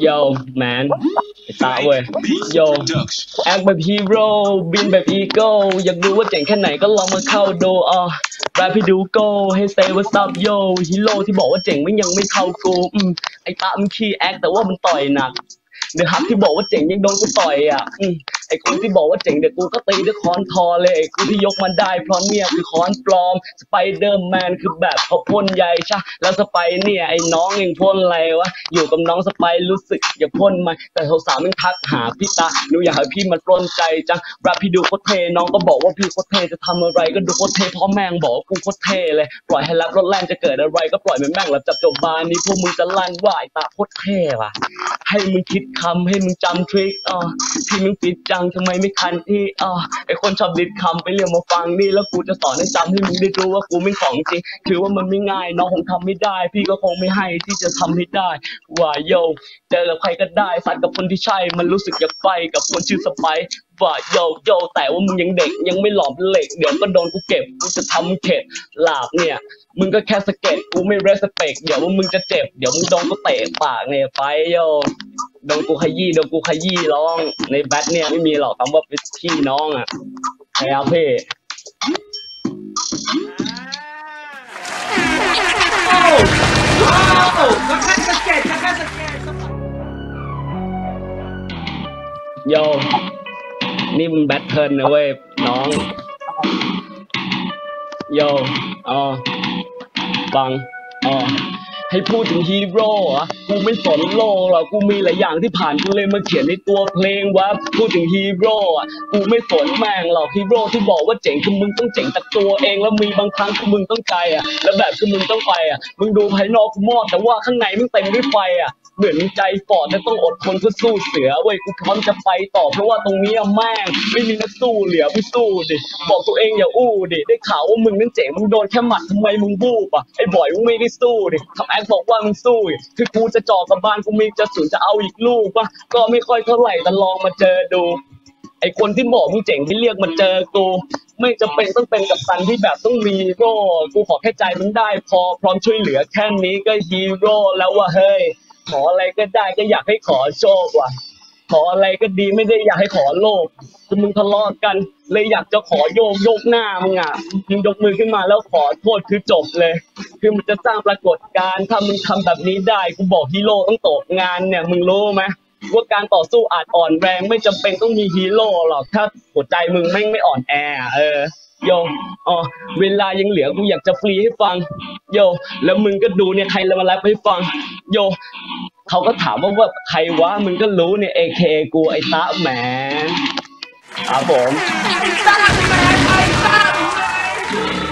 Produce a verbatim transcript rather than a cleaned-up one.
โยแมนไอ้ตาเว้ยโยแอคแบบฮีโร่บินแบบอีโก้อยากดูว่าเจ๋งแค่ไหนก็ลองมาเข้าดูอ่ะแรปให้ดูโก้ให้เซว่าซับโยฮีโร่ที่บอกว่าเจ๋งไม่ยังไม่เข้ากูอืมไอ้ตามันขี้แอคแต่ว่ามันต่อยหนักเดือดฮักที่บอกว่าเจ๋งยังโดนกูต่อยอ่ะอืมไอ้คนที่บอกว่าเจ๋งเดี๋ยวกูก็ตีด้วยค้อนทอเลยไอ้กูที่ยกมันได้เพราะเนี่ยคือค้อนปลอมสไปเดอร์แมนคือแบบเขาพ่นใยใช่แล้วสไปเนี่ยไอ้น้องเองพ่นอะไรวะอยู่กับน้องสไปรู้สึกอย่าพ่นมาแต่สาวๆมันทักหาพี่ตาหนูอยากให้พี่มันปล้นใจจังแรปพี่ดูโคตรเท่น้องก็บอกว่าพี่โคตรเท่จะทำอะไรก็ดูโคตรเท่เพราะแม่งบอกว่ากูโคตรเท่เลยปล่อยให้แรปรถแล่นจะเกิดอะไรก็ปล่อยมันแม่งแล้วจับจบบานนี้พวกมึงจะลั่นว่าไอ้ตาโคตรเท่ว่ะให้มึงคิดคำให้มึงจำทริคอ่ะที่มึงติดจังทำไมไม่คันที่อ่ะไอคนชอบดิดคำไปเรียกมาฟังนี่แล้วกูจะสอนให้จำให้มึงได้รู้ว่ากูไม่ของจริงถือว่ามันไม่ง่ายน้องคงทำไม่ได้พี่ก็คงไม่ให้ที่จะทำให้ได้ว่าโยเจอกับใครก็ได้สัตว์กับคนที่ใช่มันรู้สึกอยากไฟกับคนชื่อสไปว่าโยโยแต่ว่ามึงยังเด็กยังไม่หลอมเป็นเหล็กเดี๋ยวก็โดนกูเก็บกูจะทำเข็ดหลาบเนี่ยมึงก็แค่สเก็ตกูไม่เรสเปกเดี๋ยวว่ามึงจะเจ็บเดี๋ยวมึงโดนกูเตะปากเนี่ยไปโยโดนกูขยี้โดนกูขยี้ร้องในแบทเนี่ยไม่มีหรอกคำว่าพี่น้องอ่ะใช่ครับพี่ก็แค่สเก็ตก็แค่สเก็ตโยนี่มึงแบทเทิลนะเว้ยน้องโยอ๋อฟังอ๋อให้พูดถึงฮีโร่อะกูไม่สนโลกหรอกกูมีหลายอย่างที่ผ่านกูเลยมาเขียนในตัวเพลงว่าพูดถึงฮีโร่อะกูไม่สนแม่งหรอกฮีโร่ที่บอกว่าเจ๋งคือมึงต้องเจ๋งจากตัวเองแล้วมีบางครั้งคือมึงต้องใจอะแล้วแบบคือมึงต้องไปอะมึงดูภายนอกกูมอดแต่ว่าข้างในมึงเต็มด้วยไฟอะเหมือนใจฟอดแต่ต้องอดทนเพื่อสู้เสือเว้ยกูพร้อมจะไปต่อเพราะว่าตรงนี้แม่งไม่มีนักสู้เหลือมึงสู้ดิบอกตัวเองอย่าอู้ดิได้ข่าวว่ามึงนั่นเจ๋งมึงโดนแค่หมัดทำไมมึงบูบอ่ะไอ้บ่อยมึงไม่ได้สู้ดิทำแอคบอกว่ามึงสู้คือกูจะจ่อกับบ้านกูมีจะสูนจะเอาอีกลูกป่ะก็ไม่ค่อยเท่าไหร่แต่ลองมาเจอดูไอ้คนที่บอกมึงเจ๋งที่เรียกมาเจอกูไม่จำเป็นต้องเป็นกัปตันที่แบบต้องมีโร่กูขอแค่ใจมึงได้พอพร้อมช่วยเหลือแค่นี้ก็ฮีโร่แล้วว่าเฮ้ยขออะไรก็ได้ก็อยากให้ขอโชคว่ะขออะไรก็ดีไม่ได้อยากให้ขอโลภคือมึงทะเลาะกันเลยอยากจะขอโยกโยกหน้ามึงอ่ะมึงยกมือขึ้นมาแล้วขอโทษคือจบเลยคือมันจะสร้างปรากฏการณ์ถ้ามึงทำแบบนี้ได้กูบอกฮีโร่ต้องตกงานเนี่ยมึงรู้ไหมว่าการต่อสู้อาจอ่อนแรงไม่จำเป็นต้องมีฮีโร่หรอกถ้าหัวใจมึงไม่ไม่อ่อนแอเออโยอ๋อเวลายังเหลือกูอยากจะฟรีให้ฟังโยแล้วมึงก็ดูเนี่ยใครมาแรปให้ฟังโยเขาก็ถามว่าว่าใครวะมึงก็รู้เนี่ย เอ เค กูไอ้ตาแหมครับผมไอ้ตาแมนไอ้ตาแมน